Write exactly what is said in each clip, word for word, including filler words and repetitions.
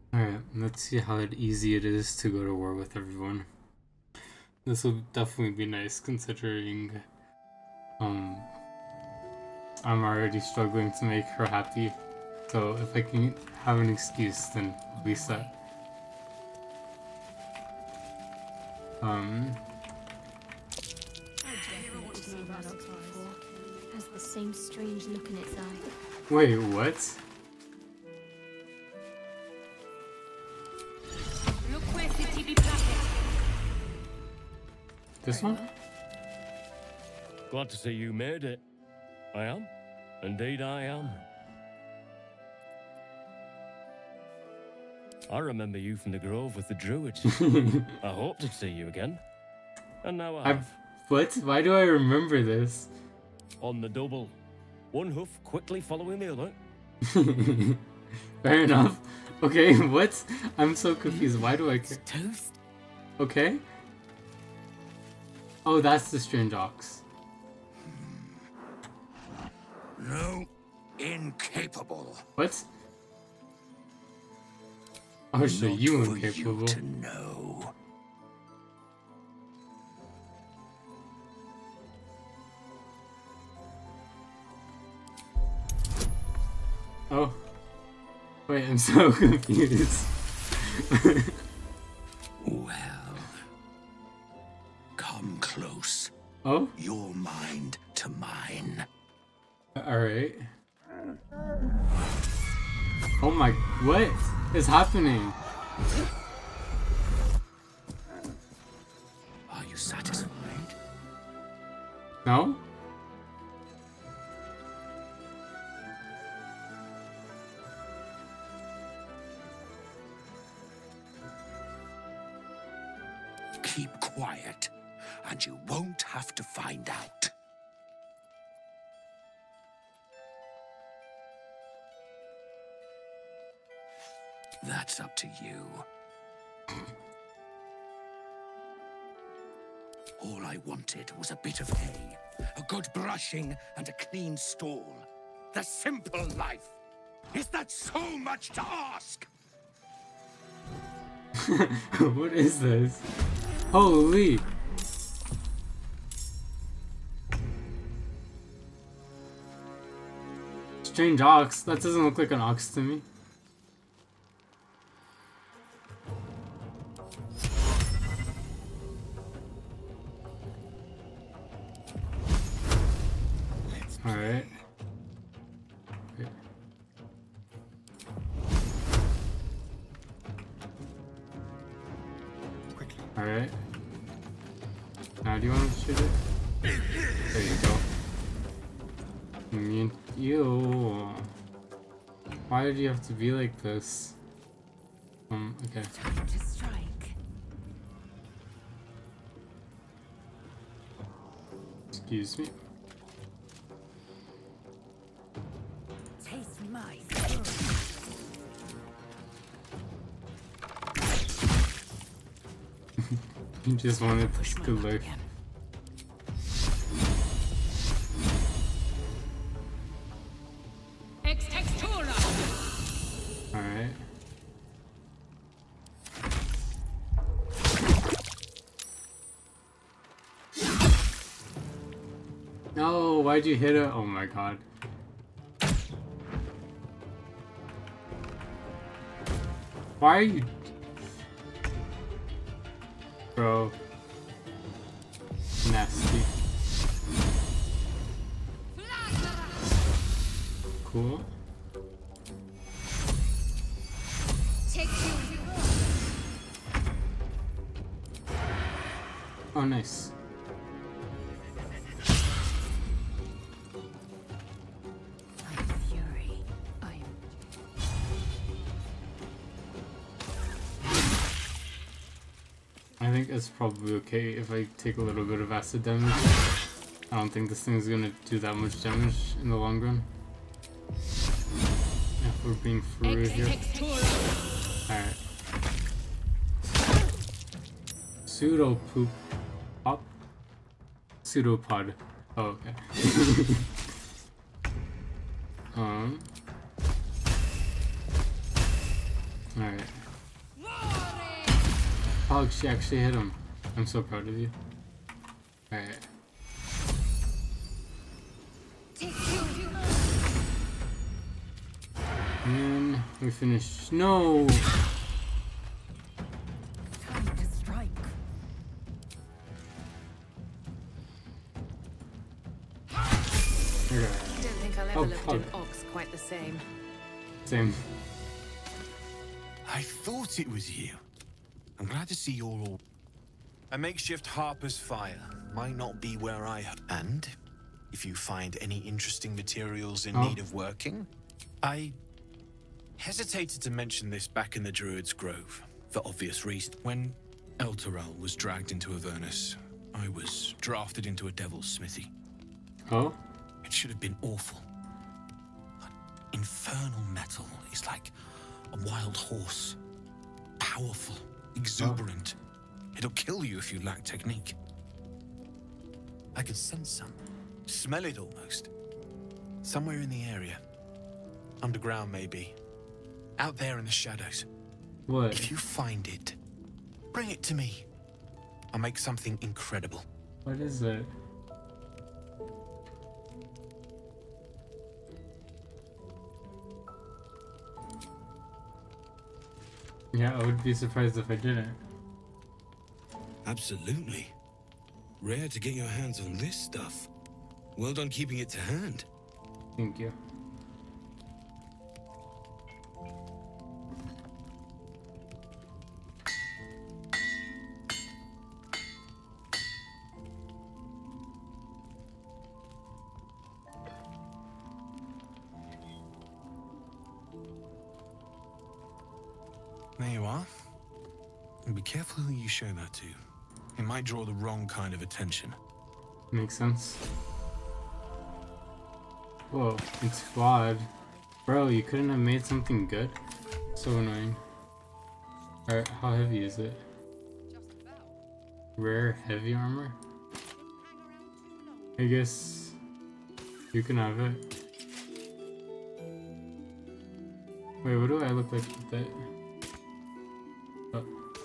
Alright, let's see how easy it is to go to war with everyone. This will definitely be nice considering um I'm already struggling to make her happy. So if I can have an excuse, then at least that. Um Has the same strange look in its eye. Wait, what? This one? Glad to see you made it. I am. Indeed I am. I remember you from the Grove with the Druids. I hoped to see you again. And now I have. I've, what? Why do I remember this? On the double. One hoof quickly following the other. Fair enough. Okay, what? I'm so confused. Why do I care? Toast. Okay. Oh, that's the strange ox. No, incapable. What? Oh, so Not you for incapable. You to know. Oh. Wait, I'm so confused. Well, come close. Oh? Your mind to mine. Alright. Oh my, what is happening? Are you satisfied? No? Keep quiet, and you won't have to find out. That's up to you. All I wanted was a bit of hay, a good brushing, and a clean stall. The simple life. Is that so much to ask? What is this? Holy! Strange ox. That doesn't look like an ox to me. Alright. Alright. Now do you want to shoot it? There you go. You, you. Why did you have to be like this? Um, okay. Time to strike. Excuse me. Taste my fury. You just wanted Push this my good luck life. again. Ex textura. Alright. No, why'd you hit it? Oh my god. Why are you... Bro. Nasty. Cool. Oh, nice. I'm fury. I'm I think it's probably okay if I take a little bit of acid damage. I don't think this thing's gonna do that much damage in the long run. If we're being for real here. Alright. Pseudo poop pop? Pseudopod. Oh, okay. um. Alright. Oh, she actually hit him. I'm so proud of you. Alright. And then we finish. No! Time to strike. Okay. Don't think I'll ever Oh, look at an fuck. ox quite the same. Same. I thought it was you. I'm glad to see you're all... A makeshift Harper's Fire might not be where I... And if you find any interesting materials in Oh. need of working, I hesitated to mention this back in the Druid's Grove, for obvious reasons. When Elturel was dragged into Avernus, I was drafted into a devil's smithy. Oh? It should have been awful. But infernal metal is like a wild horse. Powerful, exuberant. It'll kill you if you lack technique. I can sense some. Smell it almost. Somewhere in the area. Underground, maybe. Out there in the shadows. What? If you find it, bring it to me. I'll make something incredible. What is it? Yeah, I would be surprised if I didn't. Absolutely. Rare to get your hands on this stuff. Well done keeping it to hand. Thank you. There you are. And be careful who you show that to. It might draw the wrong kind of attention. Makes sense. Whoa, it's flawed. Bro, you couldn't have made something good? So annoying. Alright, how heavy is it? Rare heavy armor? I guess you can have it. Wait, what do I look like with that? Oh.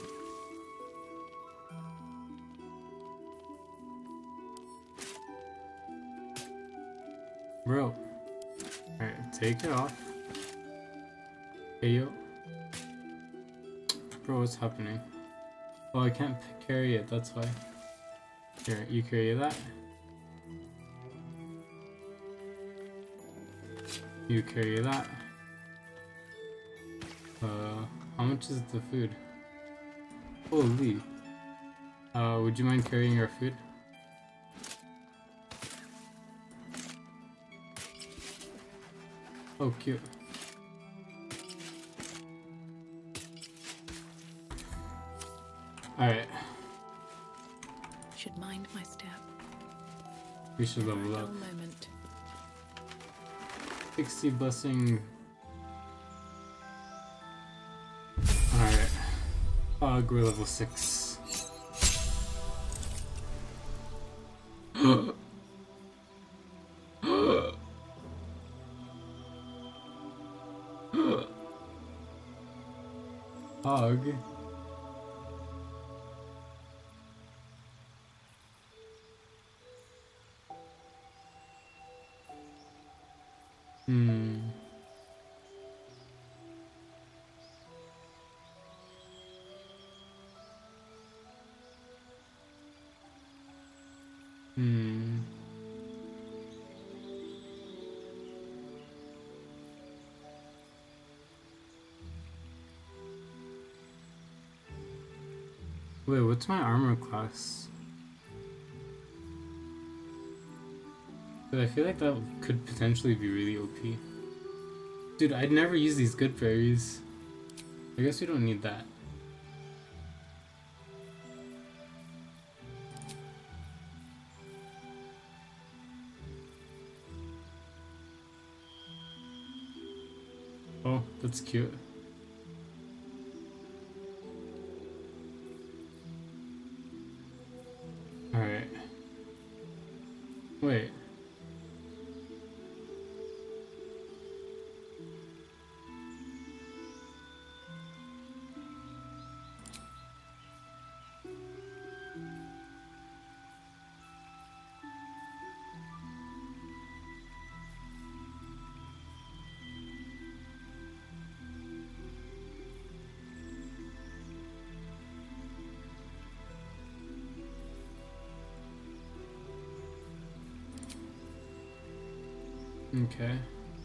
Bro. Alright, take it off. Hey yo. Bro, what's happening? Oh, I can't p- carry it, that's why. Here, you carry that. You carry that. Uh, how much is the food? Holy. Uh, would you mind carrying our food? Oh, cute. Alright, Should mind my step. we should For a level dull up. moment. sixty blessing. Alright. Fog, we're level six. Fog. Hmm. Hmm. Wait, what's my armor class? But I feel like that could potentially be really O P. Dude, I'd never use these good berries. I guess we don't need that. Oh, that's cute. Alright. Wait. Okay.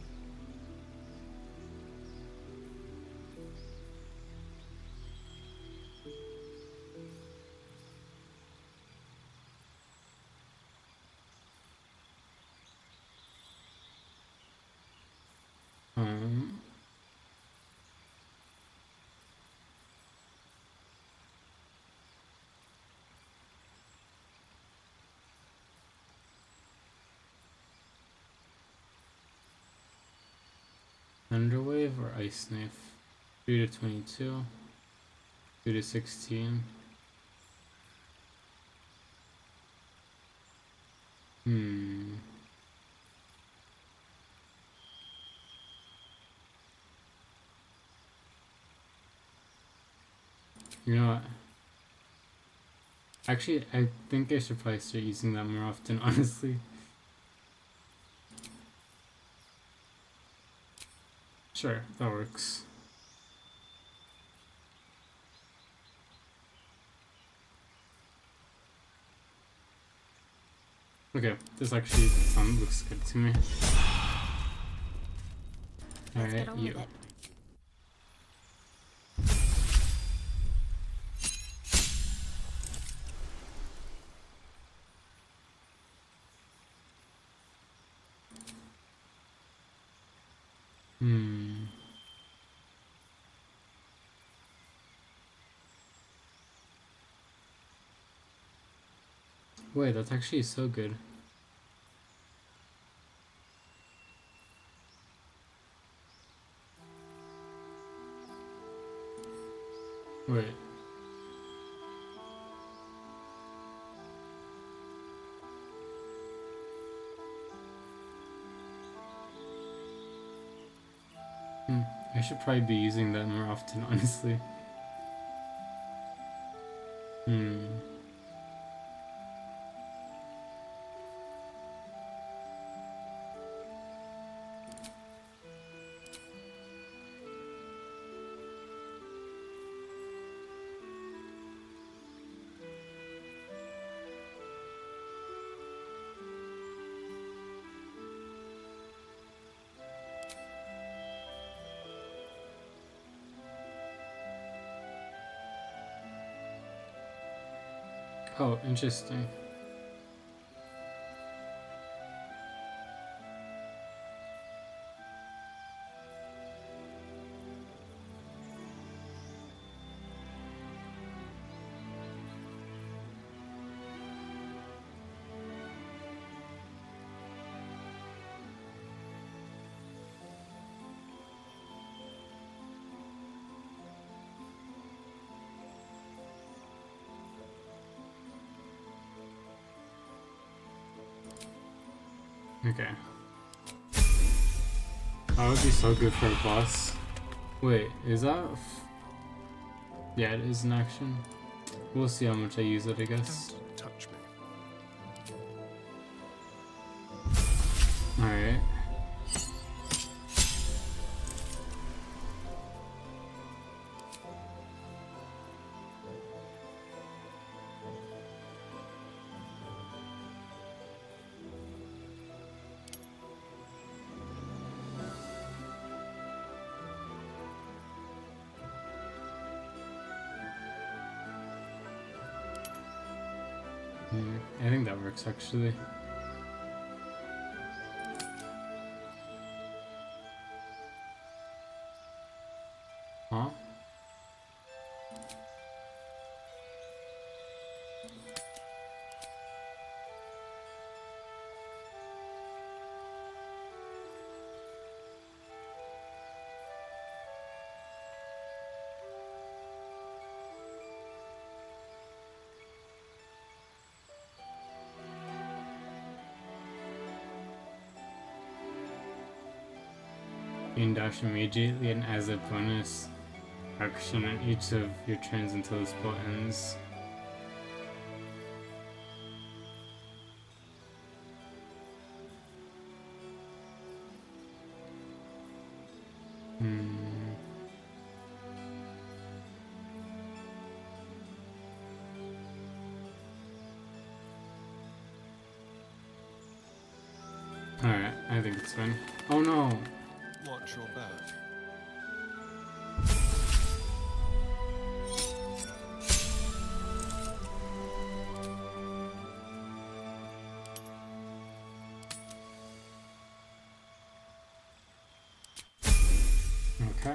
Um. Thunderwave or Ice Knife? three to twenty-two. two to sixteen. Hmm. You know what? Actually, I think I should probably start using that more often, honestly. Sure, that works. Okay, this actually sound looks good to me. Let's Alright, get on you. with it. Hmm. Wait, that's actually so good. Wait. Hmm. I should probably be using that more often, honestly. Hmm. Oh, interesting. Okay. That would be so good for a boss. Wait, is that... F yeah, it is an action. We'll see how much I use it, I guess. Don't touch me. Alright. Hmm, I think that works actually. Huh? You can dash immediately and as a bonus action on each of your turns until the spell ends. Hmm. Alright, I think it's fine. Oh no! Watch your back. Okay.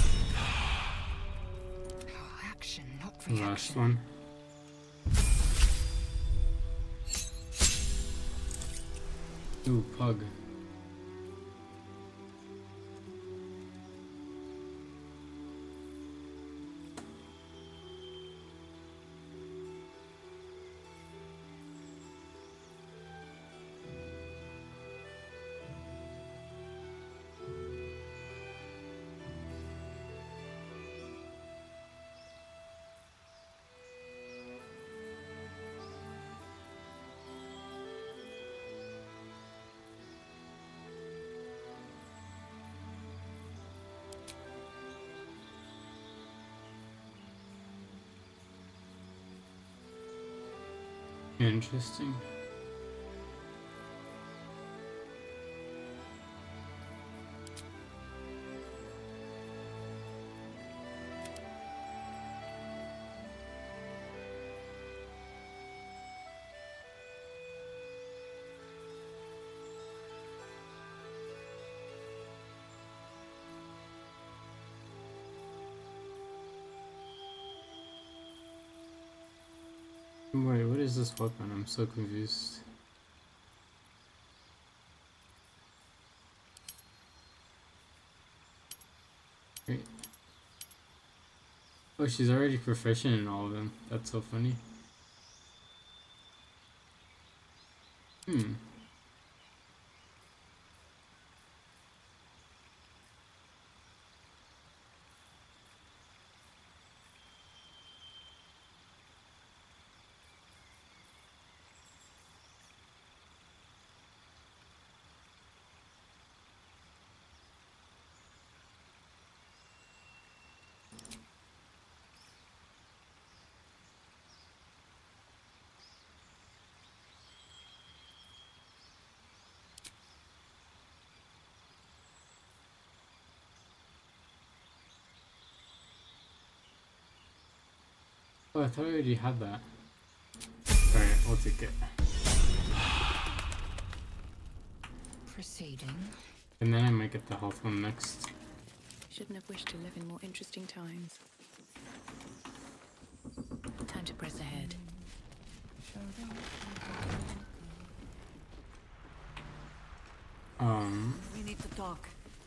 Action, not Last reaction. one. Ooh, pug. Interesting. Wait, what is this weapon? I'm so confused. Wait. Oh, she's already proficient in all of them. That's so funny. Hmm. Oh, I thought I already had that. Alright, I'll take it. Proceeding. And then I might get the health one next. Shouldn't have wished to live in more interesting times. Time to press ahead. Um, We need to talk.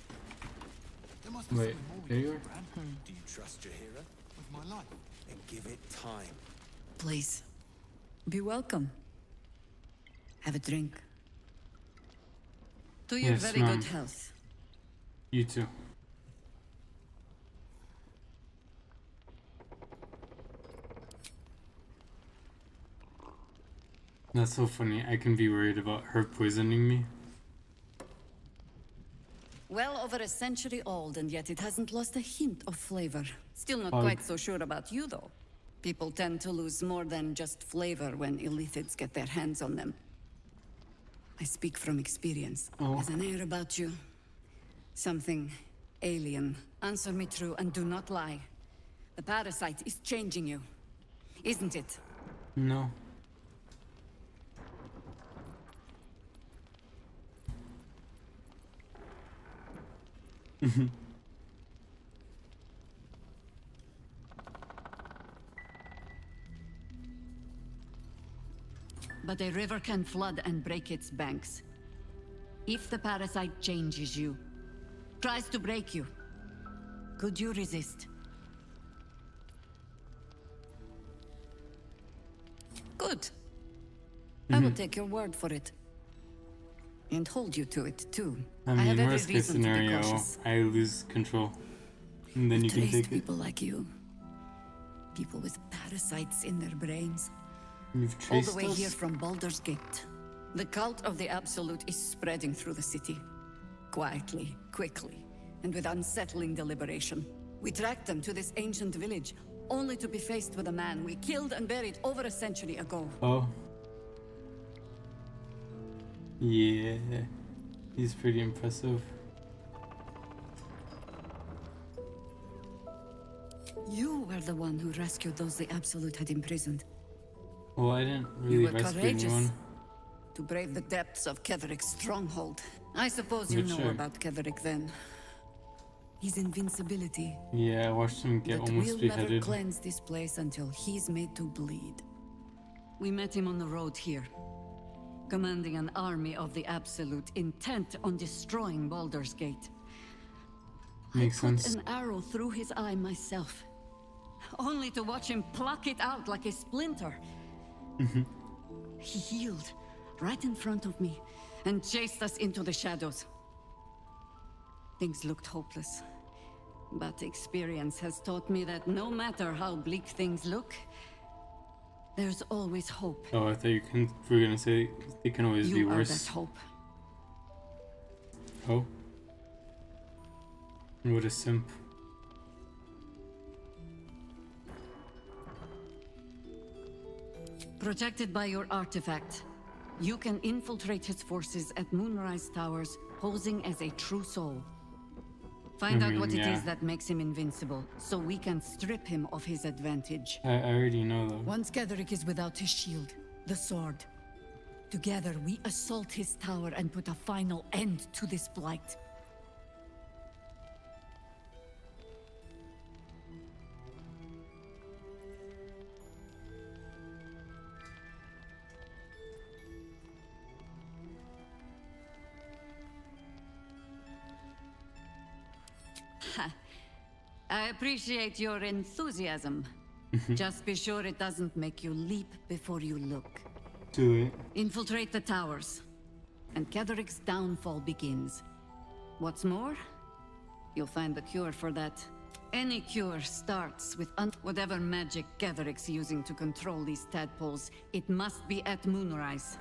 wait, there you are? Do you trust your hero? With my life. Then give it time. Please. Be welcome. Have a drink. To your Yes, very ma'am. good health. You too. That's so funny. I can be worried about her poisoning me. Well over a century old, and yet it hasn't lost a hint of flavor. Still not Pug. quite so sure about you, though. People tend to lose more than just flavor when illithids get their hands on them. I speak from experience. Oh. There's an air about you. Something alien. Answer me true and do not lie. The parasite is changing you. Isn't it? No. But a river can flood and break its banks. If the parasite changes you, tries to break you, could you resist? Good. I will take your word for it. And hold you to it, too. I have mean, every worst case reason to be scenario, cautious. I lose control. And then you can Traced take it. people like you. People with parasites in their brains. You've All traced the way us? here from Baldur's Gate. The cult of the Absolute is spreading through the city. Quietly, quickly, and with unsettling deliberation. We tracked them to this ancient village, only to be faced with a man we killed and buried over a century ago. Oh. Yeah. He's pretty impressive. You were the one who rescued those the Absolute had imprisoned. Well, I didn't You really were rescue courageous anyone. to brave the depths of Ketheric's stronghold. I suppose you know Witcher. about Ketheric then. His invincibility. Yeah, I watched him get But almost we'll never beheaded. cleanse this place until he's made to bleed. We met him on the road here, commanding an army of the Absolute, intent on destroying Baldur's Gate. Makes I put sense. an arrow through his eye myself, only to watch him pluck it out like a splinter. He healed right in front of me and chased us into the shadows. Things looked hopeless, but experience has taught me that no matter how bleak things look, there's always hope. Oh, I thought you can, were gonna say they can always You be are worse. that hope. Oh. What a simp. Protected by your artifact, you can infiltrate his forces at Moonrise Towers, posing as a true soul. Find I out mean, what it yeah. is that makes him invincible, so we can strip him of his advantage. I, I already know though. Once Ketheric is without his shield, the sword, together we assault his tower and put a final end to this blight. I appreciate your enthusiasm. Just be sure it doesn't make you leap before you look. Do it. Infiltrate the towers, and Ketheric's downfall begins. What's more, you'll find the cure for that. Any cure starts with un whatever magic Ketheric's using to control these tadpoles. It must be at Moonrise.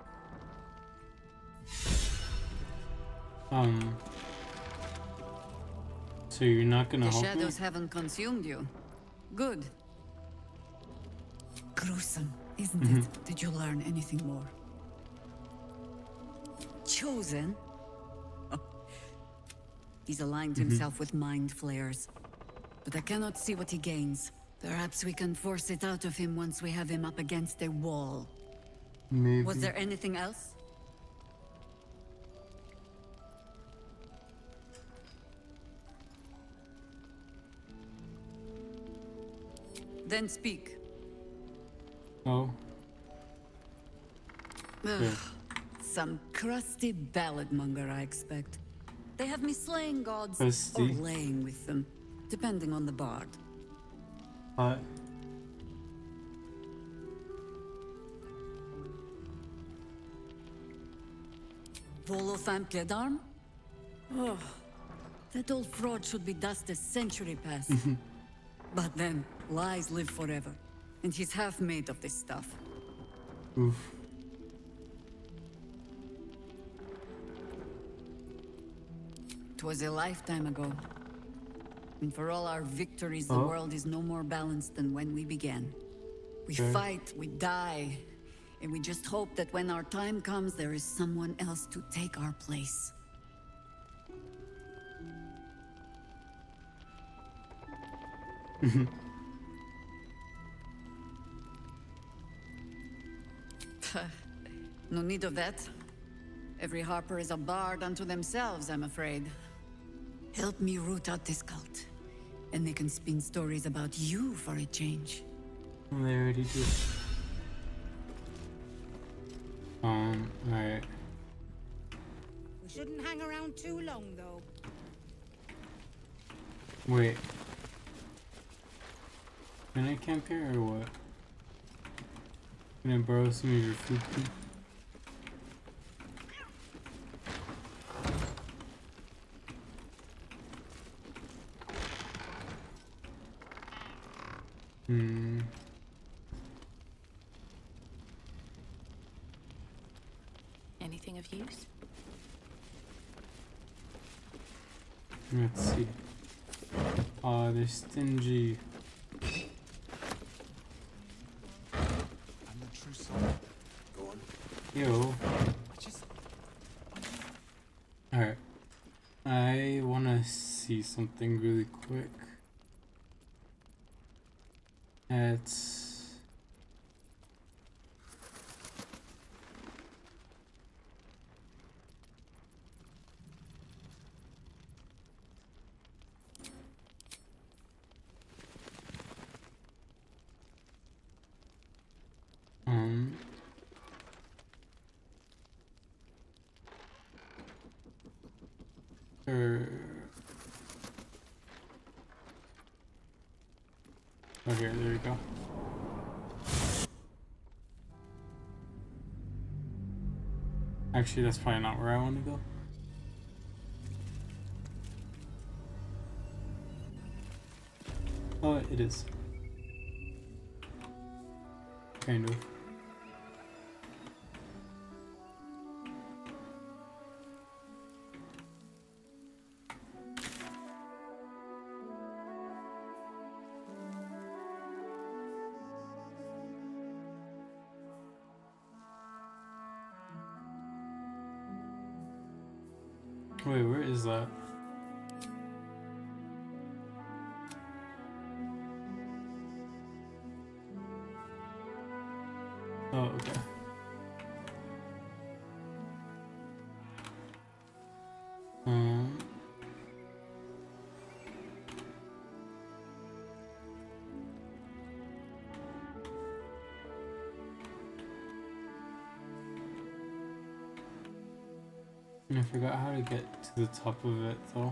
Um. So you're not gonna The help shadows me? haven't consumed you. Good. Gruesome, isn't Mhm. it? Did you learn anything more? Chosen? Oh. He's aligned Mhm. himself with mind flayers. But I cannot see what he gains. Perhaps we can force it out of him once we have him up against a wall. Maybe. Was there anything else? Then speak. Oh. Ugh, Yeah. some crusty ballad monger, I expect. They have me slaying gods Crusty. or laying with them, depending on the bard. Uh. Volothamp Gledarm? Oh, that old fraud should be dust a century past. But then, lies live forever, and he's half made of this stuff. Oof. Twas a lifetime ago. And for all our victories, the Oh. world is no more balanced than when we began. We Okay. fight, we die, and we just hope that when our time comes, there is someone else to take our place. No need of that. Every Harper is a bard unto themselves, I'm afraid. Help me root out this cult, and they can spin stories about you for a change. They already do. Um, alright. We shouldn't hang around too long, though. Wait. Can I camp here or what? Can I borrow some of your food, please? Hmm. Anything of use? Let's see. Ah, uh, they're stingy. I'm the true son. Go on. Yo. I just... something really quick. It's um er, oh here, there we go. Actually, that's probably not where I want to go. Oh, it is. Kind of. Wait, where is that? Oh, okay. Um. I forgot how to get to the top of it though.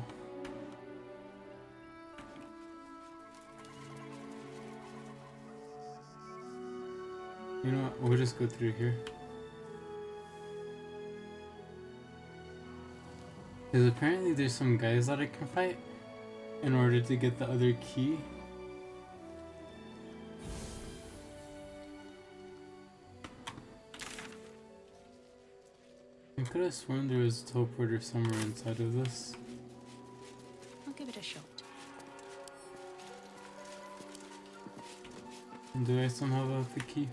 You know what? We'll just go through here. Because apparently there's some guys that I can fight in order to get the other key. I could have sworn there was a teleporter somewhere inside of this. I'll give it a shot. Do I somehow have the key?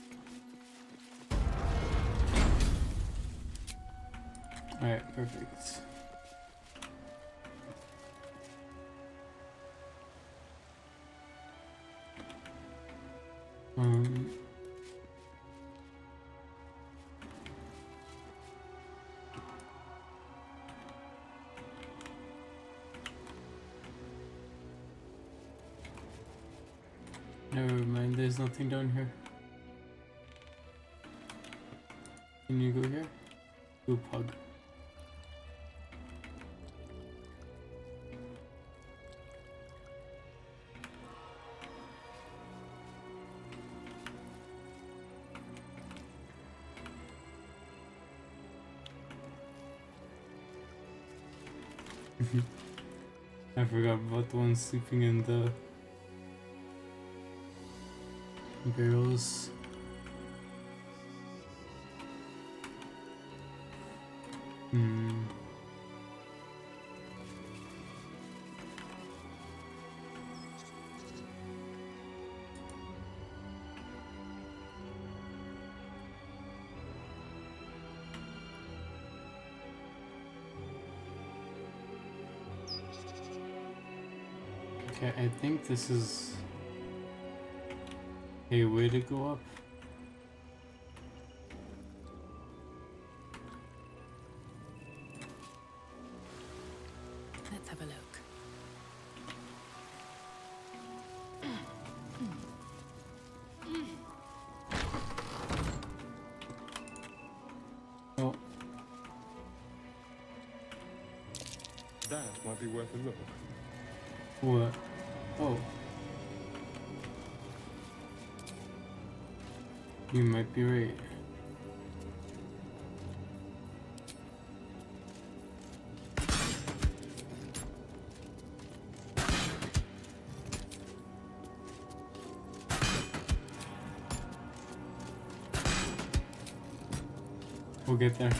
Alright, perfect. Um... Never mind, there's nothing down here. Can you go here? Go pug. I forgot about the one sleeping in the barrels. Hmm. Okay, I think this is a way to go up. Let's have a look. Oh. That might be worth a look. What? Oh. You might be right. We'll get there.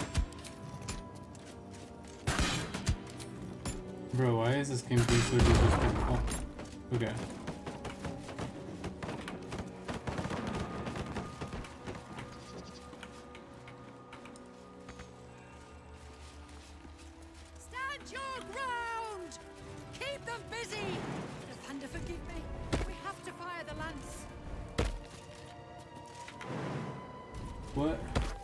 Bro, why is this game being so disrespectful? Okay. Stand your ground! What?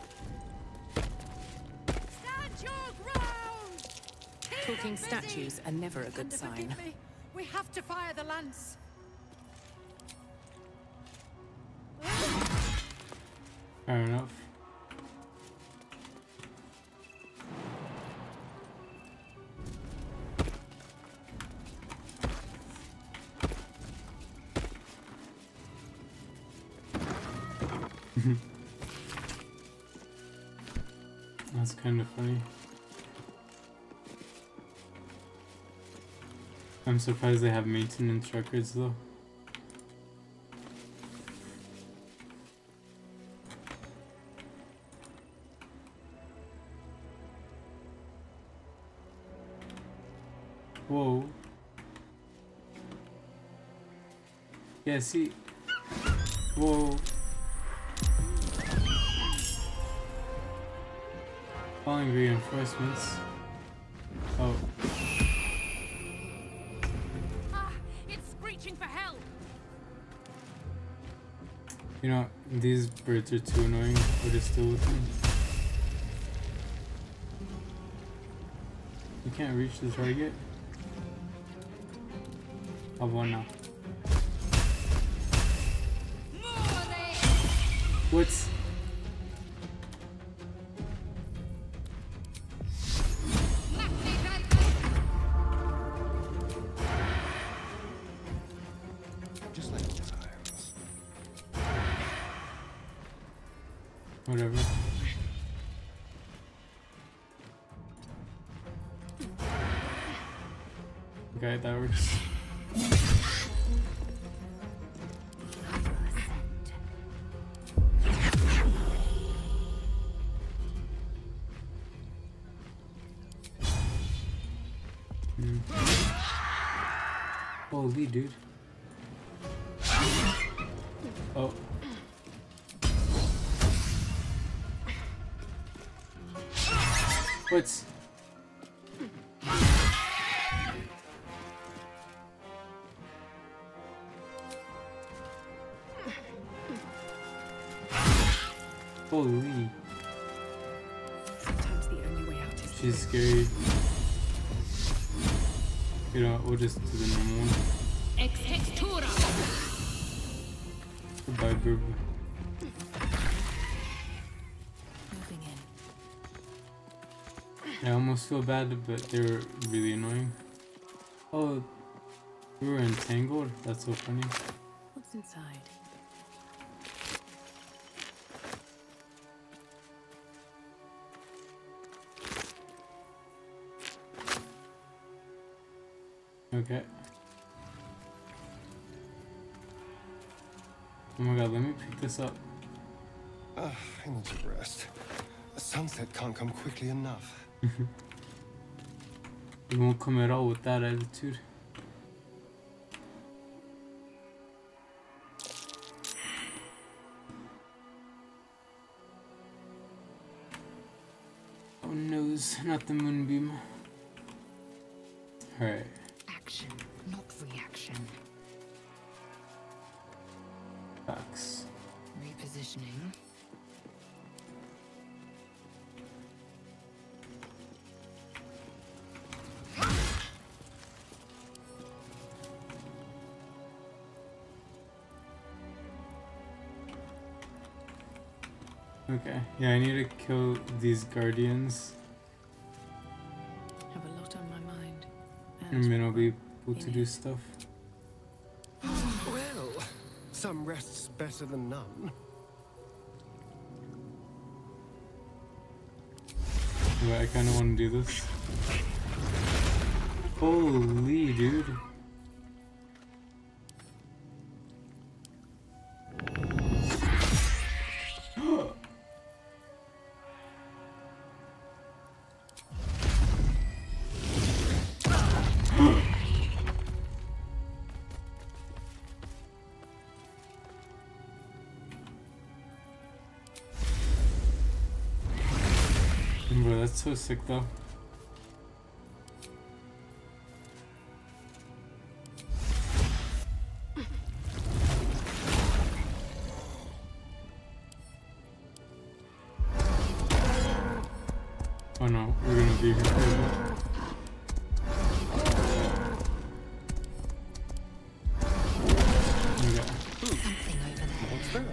Stand your ground! Keep Talking busy! statues are never a good And sign. forgive me, we have to fire the lance. Fair enough. That's kind of funny. I'm surprised they have maintenance records though. Whoa. Yeah, see. Whoa. Calling reinforcements. Oh. Ah, it's screeching for help. You know, these birds are too annoying, but they're still with me. You can't reach the target? How about now? What's... Just like old times. Whatever. Okay, that works. Hmm. Holy dude. Oh. What's... Holy. Sometimes the only way out is She's scary. You know what, we'll just do the normal one. Ex textura. Goodbye, Burb. moving in. I almost feel bad, but they're really annoying. Oh, we were entangled? That's so funny. What's inside? Okay. Oh my god, let me pick this up. Ah, I need to rest. The sunset can't come quickly enough. It won't come at all with that attitude. Oh noes, not the moonbeam. Alright. Action, not reaction. Facts. Repositioning. Okay, yeah, I need to kill these guardians, Have a lot on my mind. and then I'll be able to do stuff. Well, some rest's better than none. But I kind of want to do this. Holy dude. Bro, that's so sick though. Oh no, we're gonna be here forever. Something over there. What's that?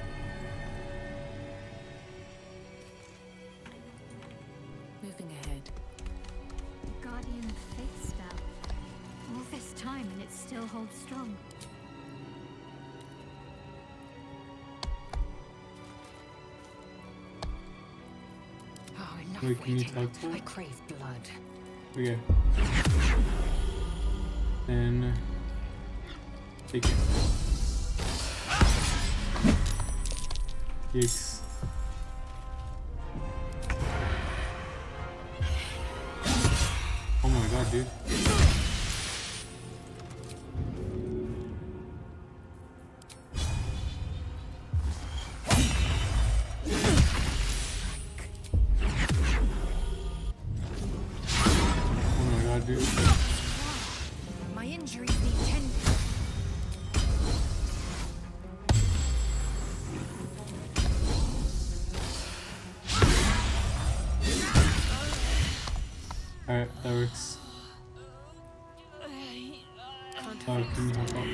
Moving ahead. Guardian Faith spell. All this time and it still holds strong. Oh, enough Wait, can you waiting. talk to her? I crave blood. Okay. Then take it. Yikes. Oh my god, dude. Oh my god, dude. My injuries need tending. Alright, that works. Oh, can you help out?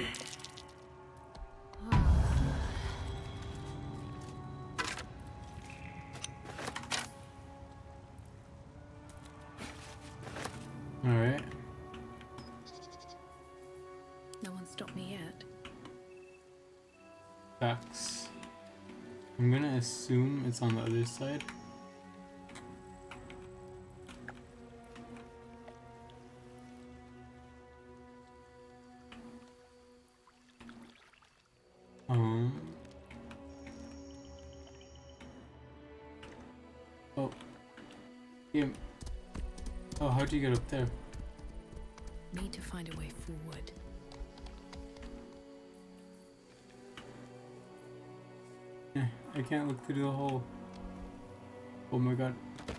Alright. No one stopped me yet. Facts. I'm gonna assume it's on the other side. Um. Oh. Yeah. Oh, how'd you get up there? Need to find a way forward. Eh, I can't look through the hole. Oh my god.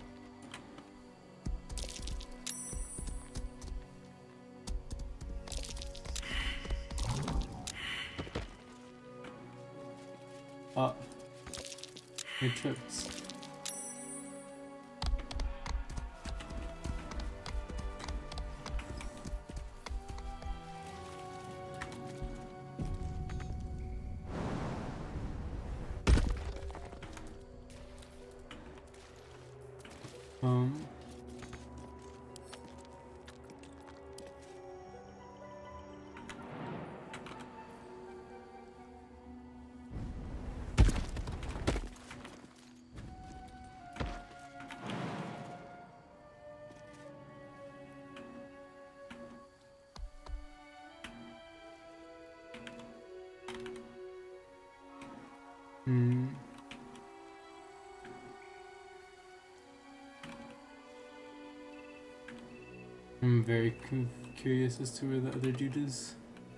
Ah. It trips. Um. Hmm. I'm very cu curious as to where the other dude is.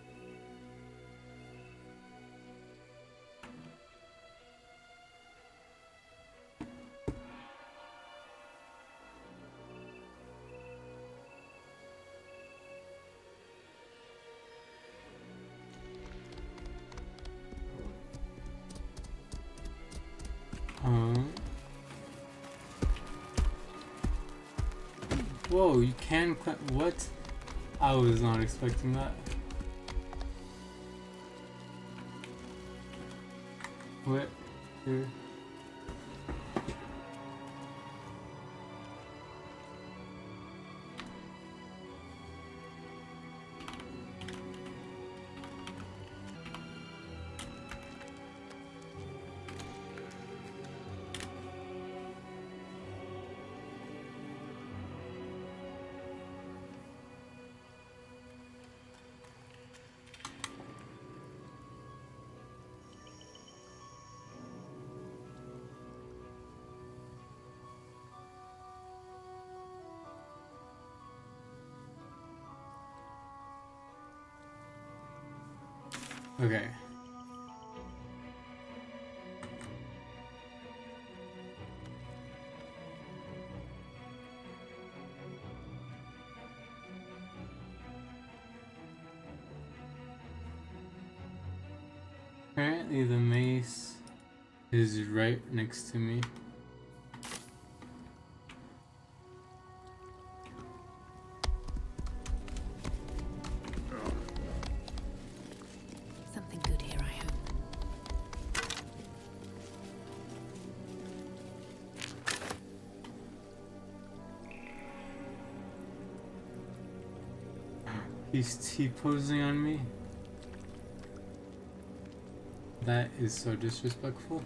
Um. Whoa, you can climb. What? I was not expecting that. What? Here. Okay. Apparently the mace is right next to me. He's T-posing on me? That is so disrespectful.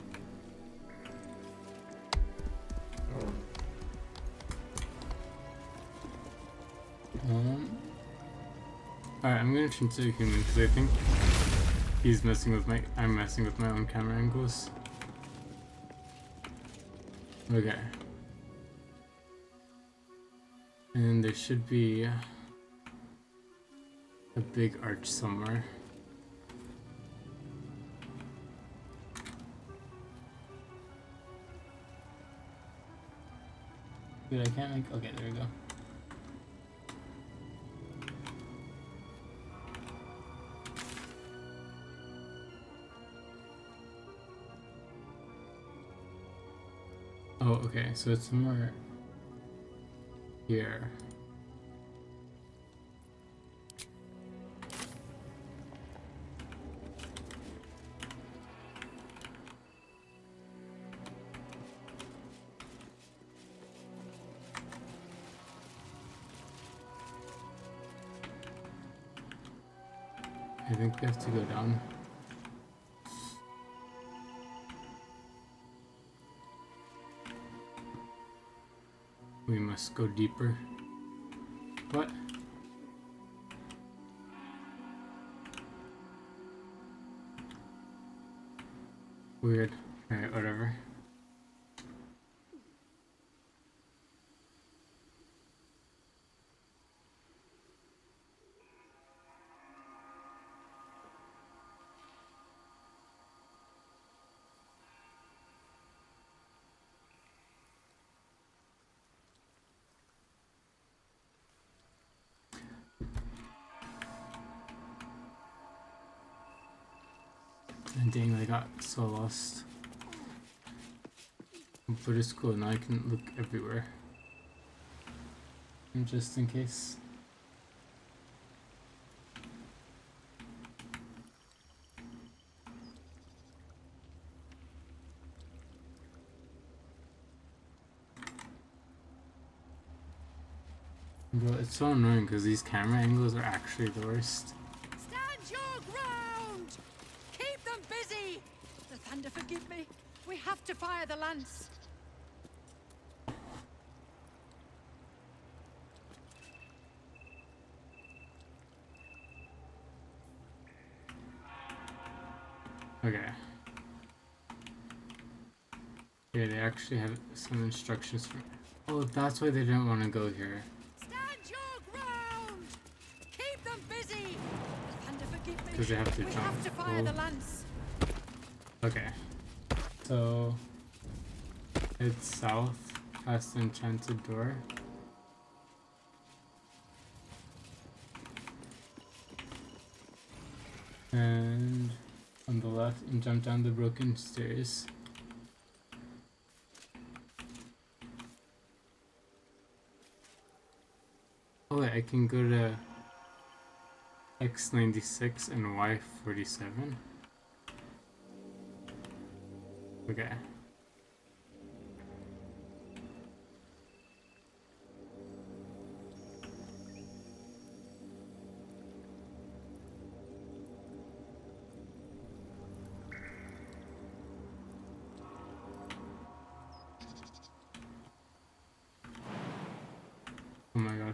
Um, Alright, I'm gonna change to a human because I think he's messing with my- I'm messing with my own camera angles. Okay. And there should be a big arch somewhere. Dude, I can't make- okay, there we go. Oh, okay, so it's somewhere here. I think we have to go down. We must go deeper. What? Weird. Alright, whatever. And dang, I got so lost. But it's cool, now I can look everywhere. And just in case. Bro, it's so annoying because these camera angles are actually the worst. Stand your ground! Keep them busy! The thunder forgive me. We have to fire the lance. Okay. Yeah, they actually have some instructions for. Oh, that's why they didn't want to go here. Stand your ground! Keep them busy! The thunder forgive me. Because they have to we jump. have to fire Oh. the lance. Okay. So head south past the enchanted door. And on the left and jump down the broken stairs. Oh wait, I can go to X ninety-six and Y forty-seven. Okay. Oh my god.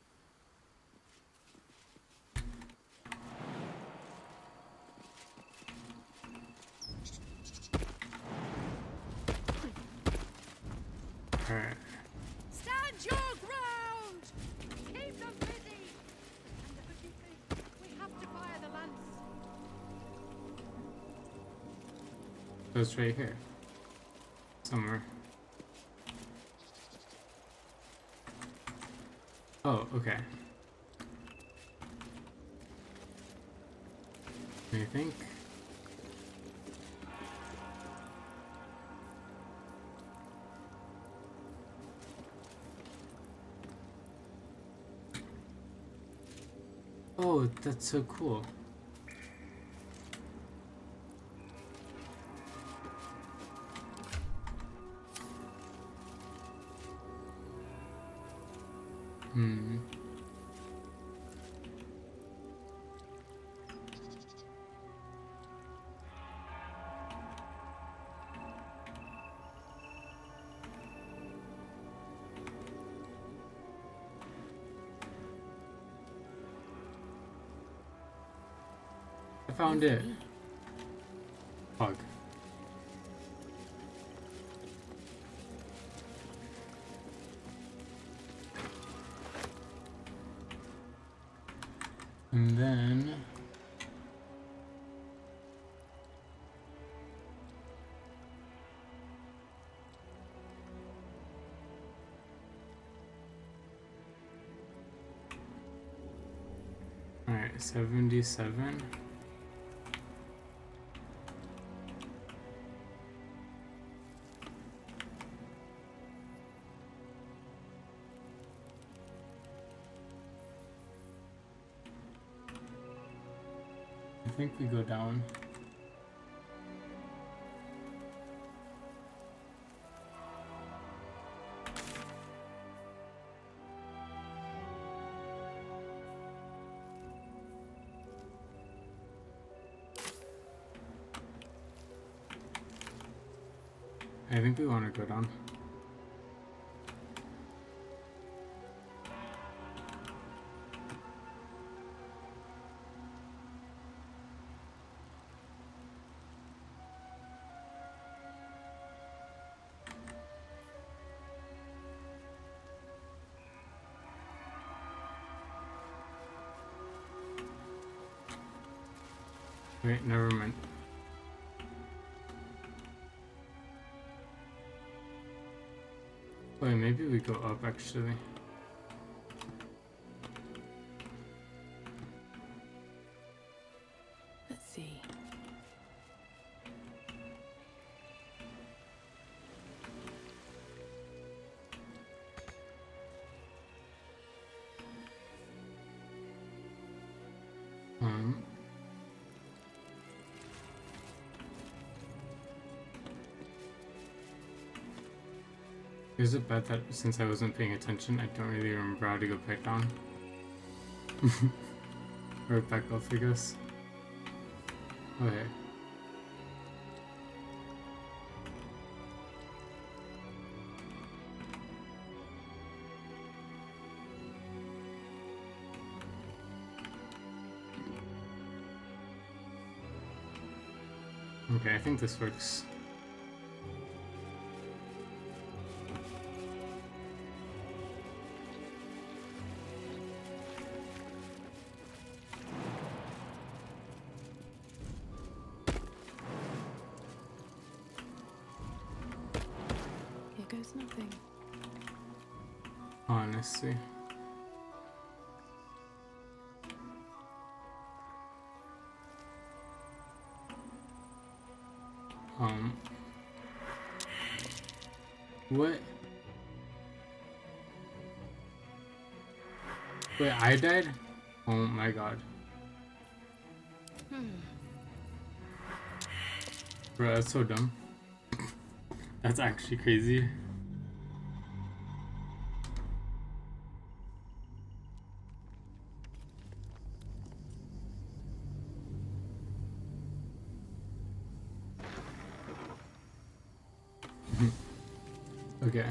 Alright. Stand your ground! Keep them busy! The thunder forgive me. We have to fire the lance. So it's right here. Somewhere. Oh, okay. I think. Oh, that's so cool. Hmm. found it. Fuck. And then all right, seventy-seven. I think we go down. I think we want to go down. Wait, never mind. Wait, maybe we go up actually. Let's see. Um. Is it bad that since I wasn't paying attention, I don't really remember how to go back down? Or back up, I guess. Okay. Okay, I think this works. Goes nothing. Honestly. Um. What? Wait, I died? Oh my god. Hmm. Bro, that's so dumb. That's actually crazy. Okay.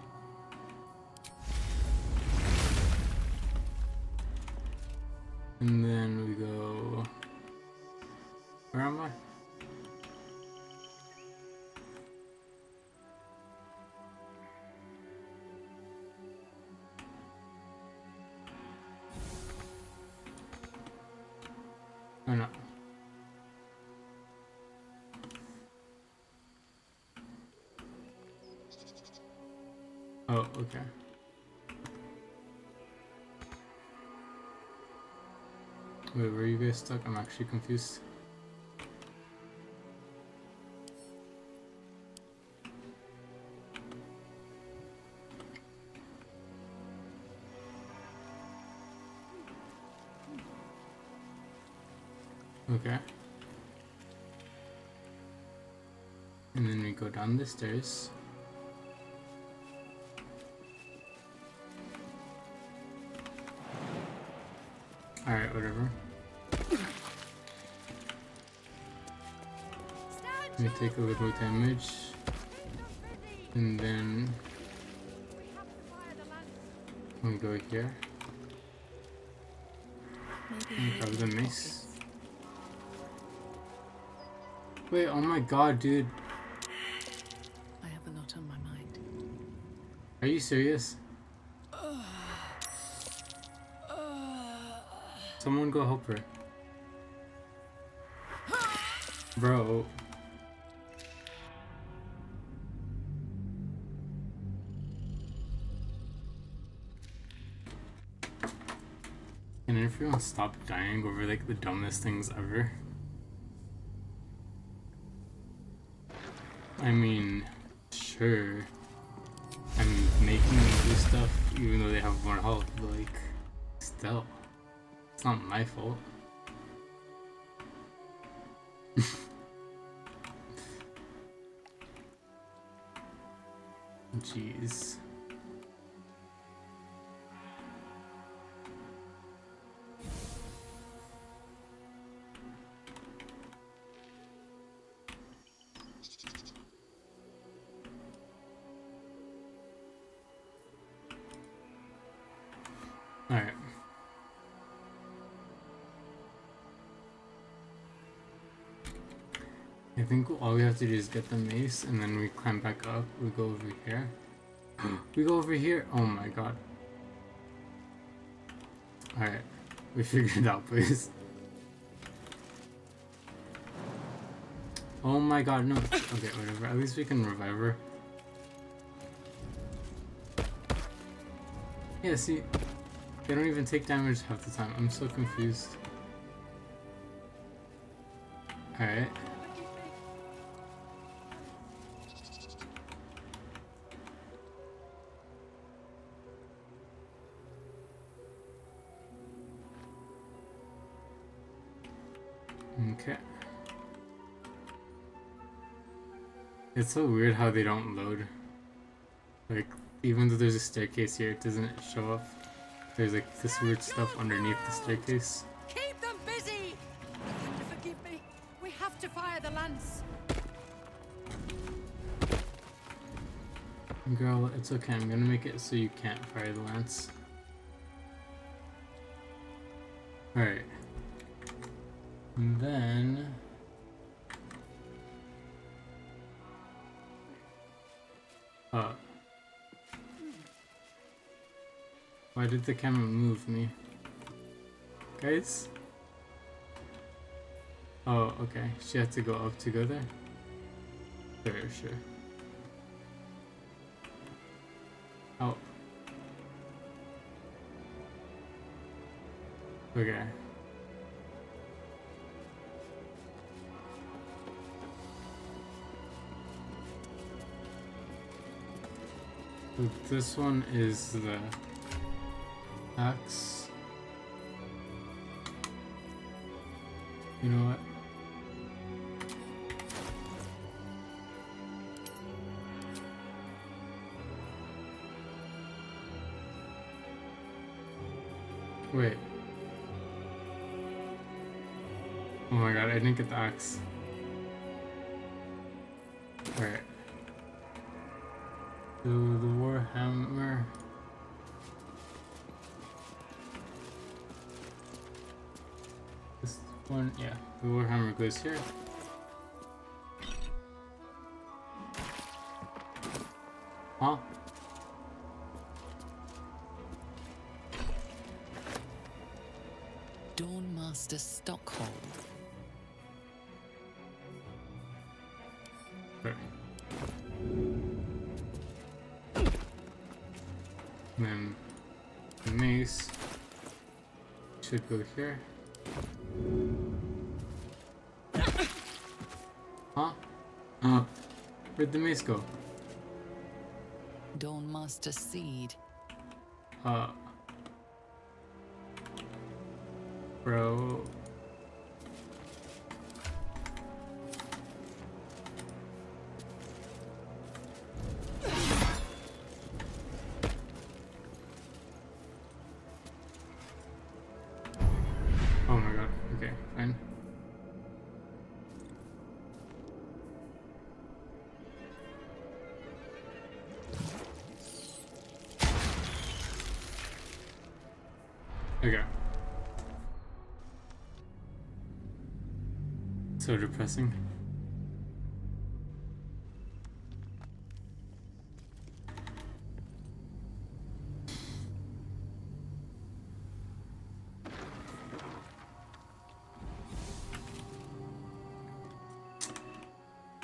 And then we go... Where am I? Oh no. Oh, okay. Wait, were you guys stuck? I'm actually confused. Okay. And then we go down the stairs. Alright, whatever. We take a little damage. And then we go here. And grab the mace. Wait, oh my god, dude. I have a lot on my mind. Are you serious? Someone go help her. Bro. Can everyone stop dying over like the dumbest things ever? I mean, sure. I'm making them do stuff even though they have more health, but like, still. It's not my fault. Jeez. Alright. I think all we have to do is get the mace and then we climb back up. We go over here. We go over here. Oh my god. Alright. We figured it out, please. Oh my god, no. Okay, whatever. At least we can revive her. Yeah, see. They don't even take damage half the time. I'm so confused. Alright. Okay. It's so weird how they don't load. Like, even though there's a staircase here, it doesn't show up. There's like this weird stuff underneath the staircase. Keep them busy! Forgive me. We have to fire the lance. Girl, it's okay. I'm gonna make it so you can't fire the lance. Alright. And then... Uh... Why did the camera move me? Guys? Oh, okay. She had to go up to go there? Sure, sure. Oh. Okay. So this one is the axe. You know what? Wait. Oh my god, I didn't get the axe. Alright. So the Warhammer. This one, yeah, the Warhammer goes here. Huh? Dawnmaster Stockholm. Right. Then the mace should go here. Huh? Uh, where'd the mace go? Dawnmaster Seed. Uh. Bro. Oh my god. Okay, fine. Okay. So depressing.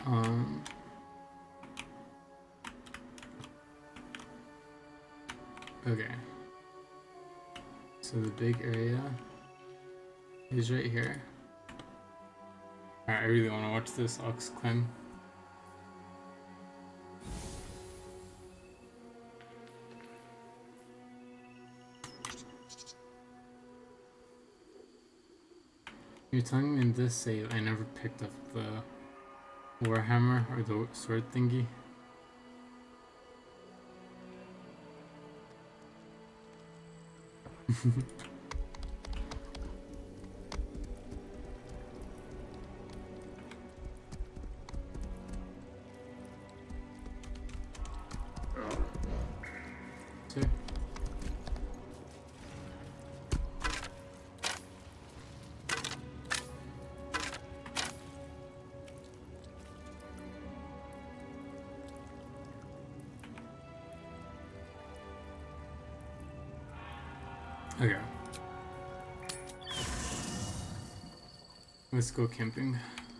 Um. Okay. So the big area is right here. Alright, I really want to watch this ox climb. You're telling me in this save I never picked up the Warhammer or the sword thingy? Sir? Okay. Let's go camping.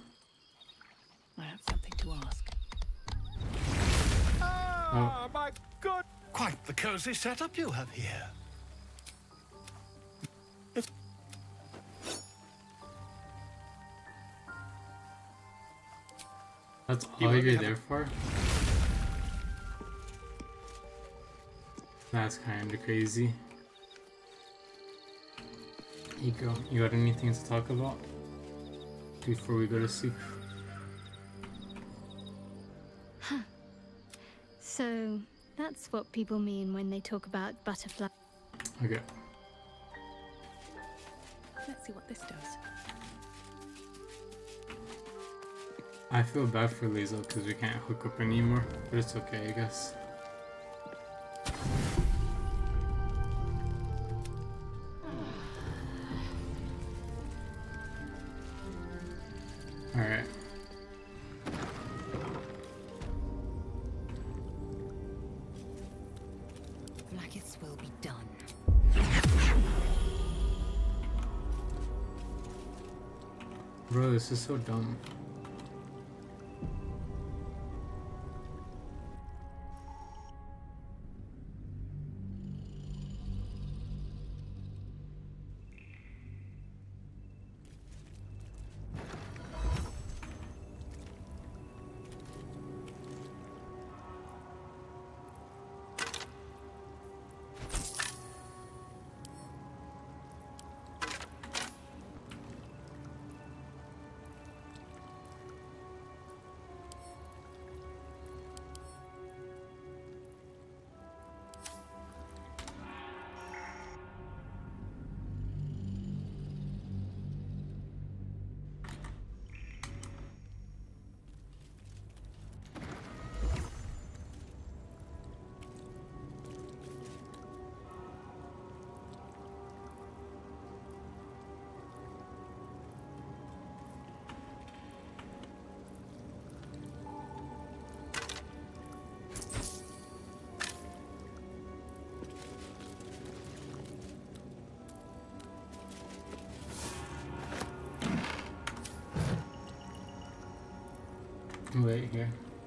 I have something to ask. Ah, my God! Quite the cozy setup you have here. That's all you're there for? That's kinda crazy. Eco, you got anything to talk about before we go to sleep? Huh. So, that's what people mean when they talk about butterfly. Okay. Let's see what this does. I feel bad for Lae'zel because we can't hook up anymore, but it's okay, I guess. Alright. Blackith's will be done. Bro, this is so dumb. Wait here.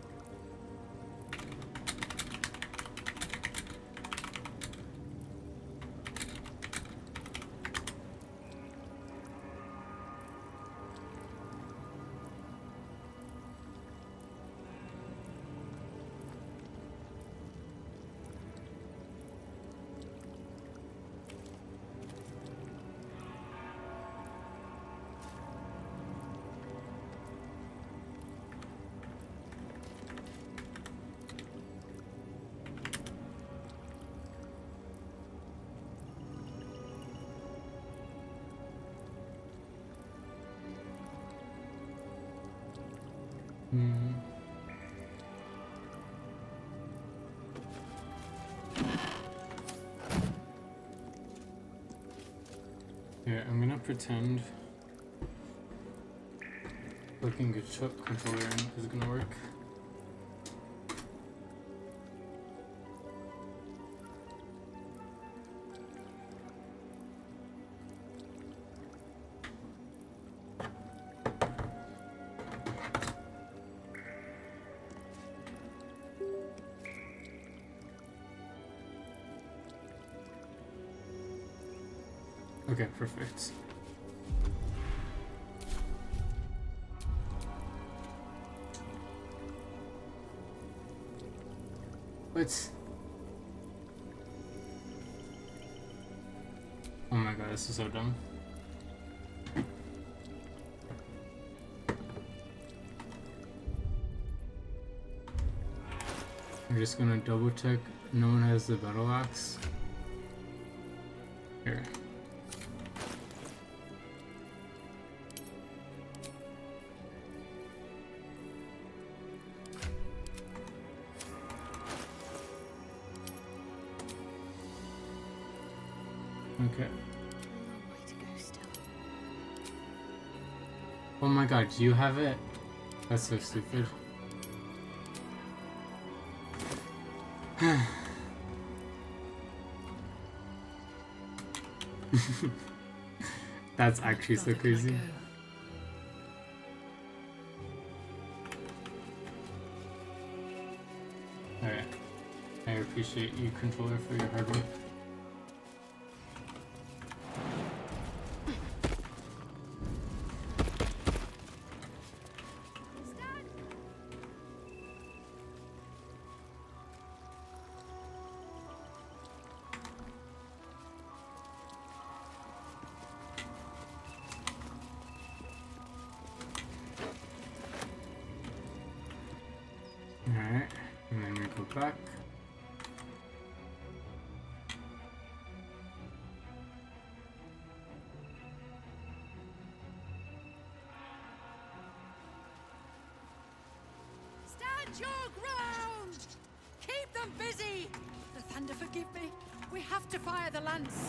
Hmm. Yeah, I'm gonna pretend looking good shot controller is gonna work. Okay, perfect. What? Oh my god, this is so dumb. I'm just gonna double check no one has the battle axe. Here. Okay. Oh my god, do you have it? That's so stupid. That's actually so crazy. Alright. I appreciate you, controller, for your hard work. Alright, and then we go back. Stand your ground! Keep them busy! The Thunder, forgive me. We have to fire the lance.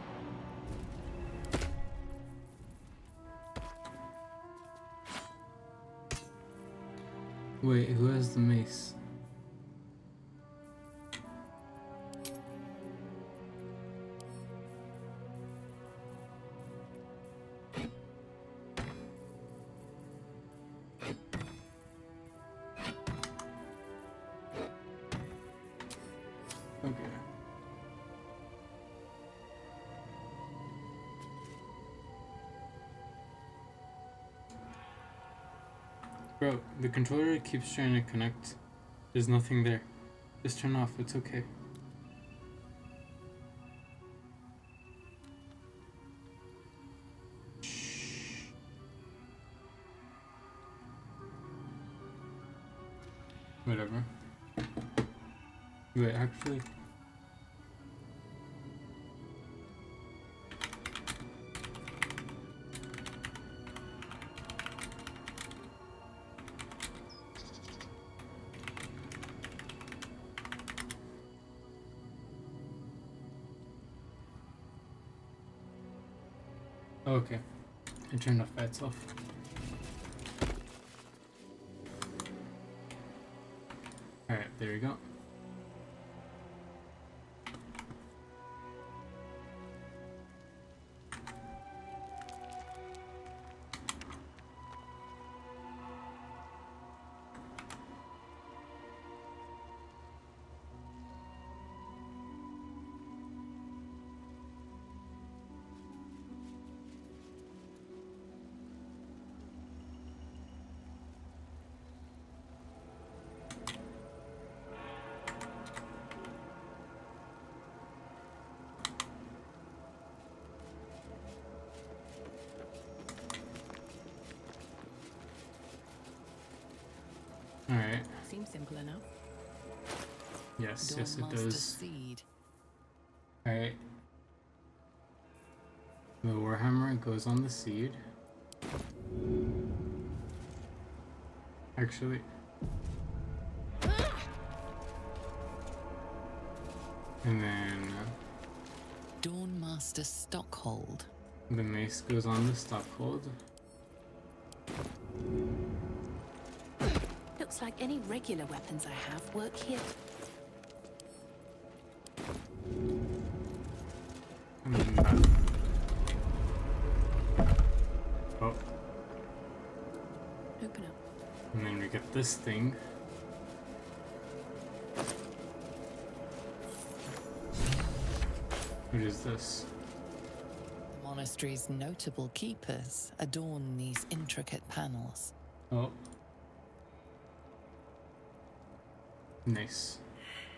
Wait, who has the mace? Okay. Bro, the controller keeps trying to connect. There's nothing there. Just turn off, it's okay. Shh. Whatever. Wait, actually... Okay, I turned off by itself. Alright, there we go. Alright. Seems simple enough. Yes, Dawn yes it Master does. Seed. Alright. The Warhammer goes on the seed. Actually. And then... Dawn Master Stockhold. The mace goes on the Stockhold. Looks like any regular weapons I have work here. And then that. Oh. Open up. And then we get this thing. What is this? The one monastery's notable keepers adorn these intricate panels. Oh. Nice.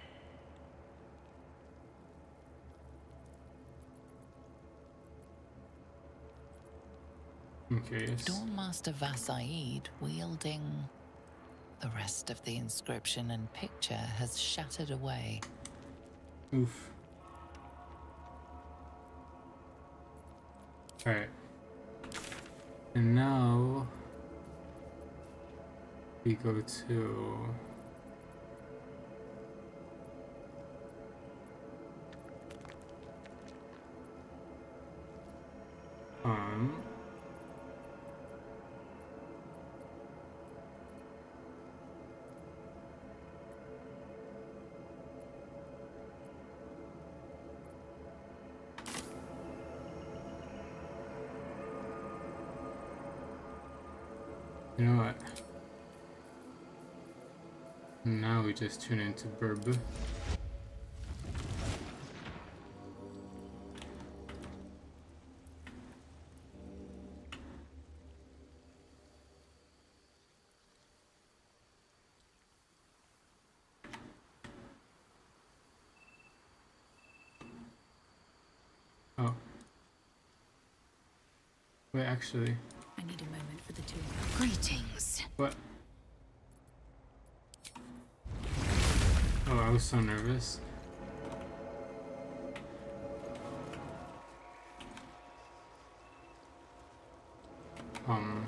I'm curious. Dawnmaster Vasaid wielding... The rest of the inscription and picture has shattered away. Oof. Alright. And now we go to um you know what? Now we just tune into Burb. Oh. Wait, actually. I need a moment for the two. Greetings. What? Oh, I was so nervous. Um.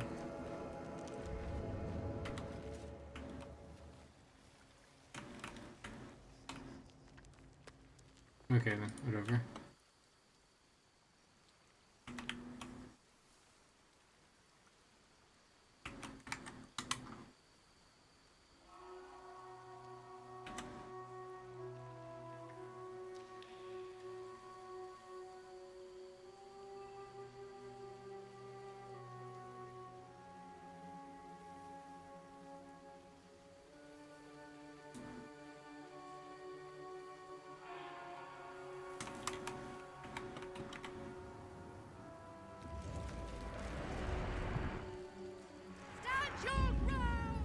Okay then, whatever. Stand your ground!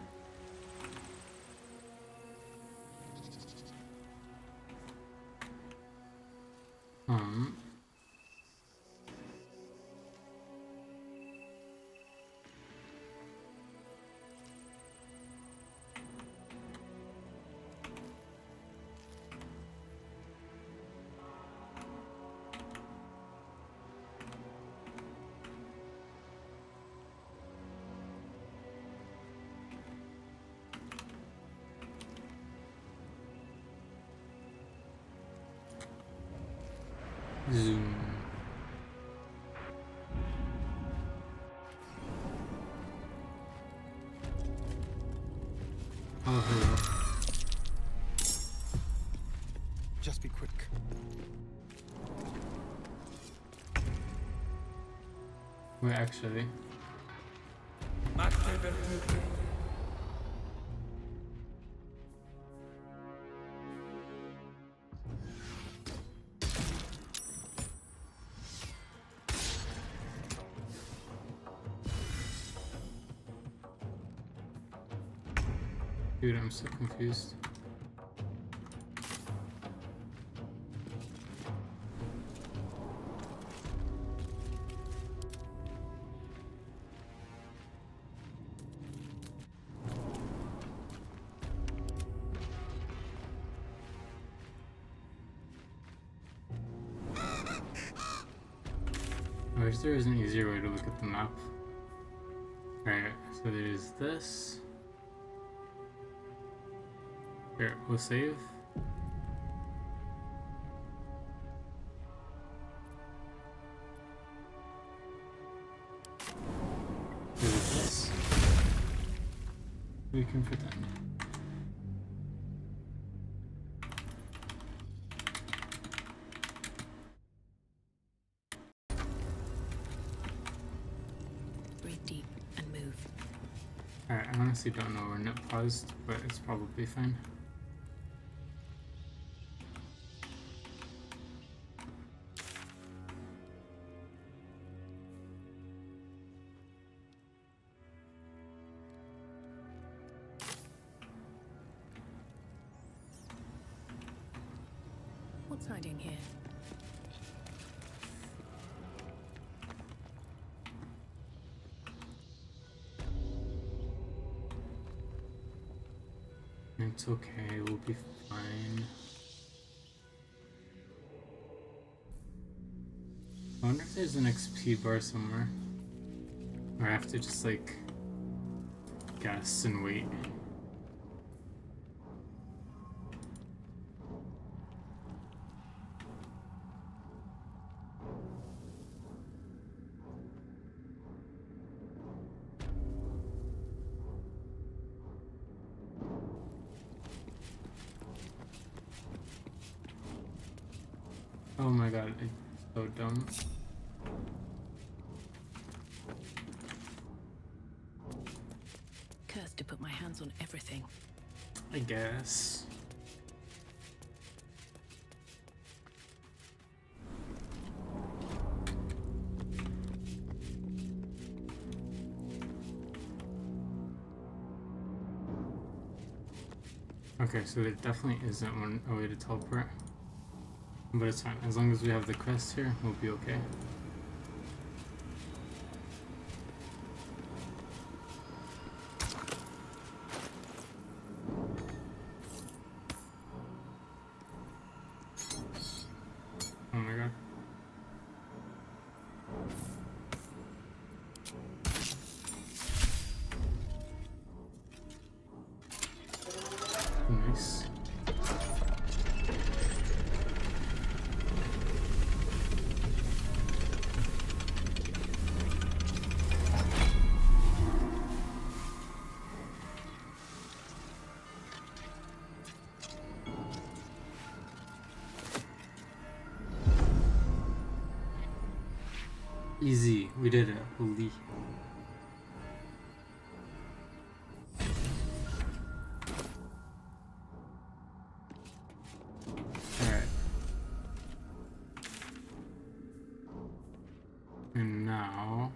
Um. Zoom. Oh, hello. Just be quick. Wait, actually. Dude, I'm so confused. I wish there was an easier way to look at the map. Alright, so there's this. Here, we'll save. There's this. We can pretend. Breathe deep and move. Alright, I honestly don't know where Nip paused, but it's probably fine. What's hiding here? It's okay, we'll be fine. I wonder if there's an X P bar somewhere. Or I have to just like guess and wait. Oh my god, it's so dumb. Cursed to put my hands on everything. I guess. Okay, so there definitely isn't one a way to teleport. But it's fine. As long as we have the crest here, we'll be okay. Oh my god. Nice. Easy, we did it. Holy. Alright. And now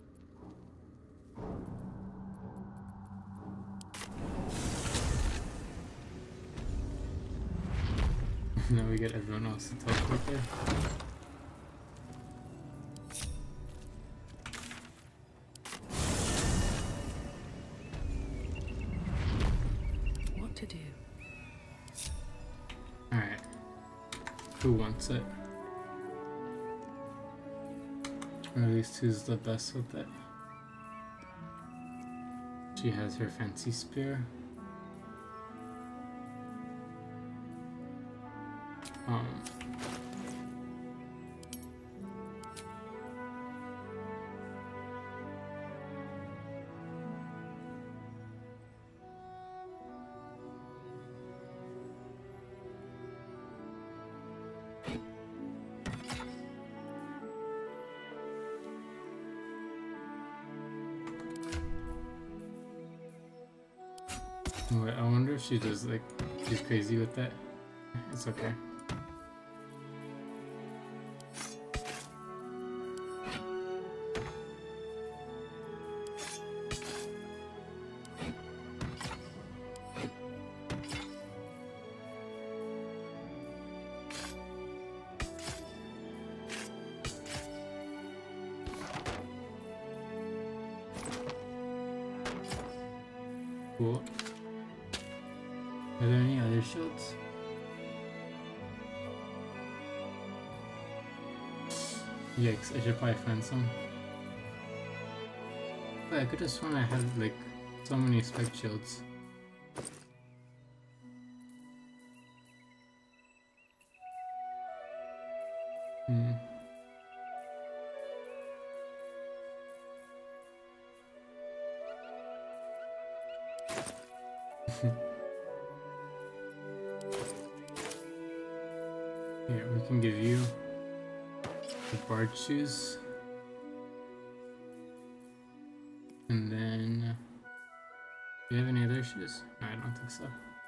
now we get everyone else to teleport there. Who wants it? Or at least who's the best with it? She has her fancy spear. Um. Wait, I wonder if she does like she's crazy with that. It's okay. Cool. Are there any other shields? Yikes, I should probably find some. But I could have sworn I had like so many spec shields. Hmm. Here, we can give you the bard shoes. And then, do you have any other shoes? No, I don't think so.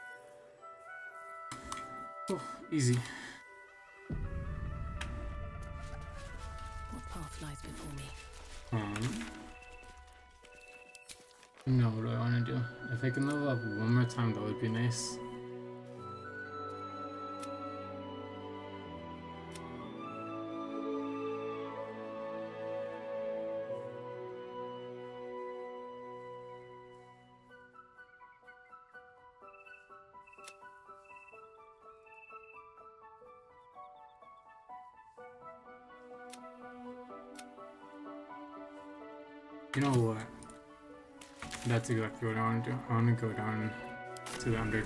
Oh, easy. What path lies before me? Um, no, what do I want to do? If I can level up one more time, that would be nice. You know what? That's exactly what I want to do. I want to go down to the under.